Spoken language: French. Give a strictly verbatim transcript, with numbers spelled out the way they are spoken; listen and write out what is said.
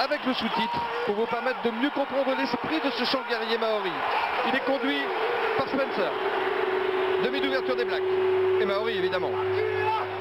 avec le sous-titre pour vous permettre de mieux comprendre l'esprit de ce chant guerrier maori. Il est conduit par Spencer. Demi d'ouverture des Blacks. Et Maori évidemment.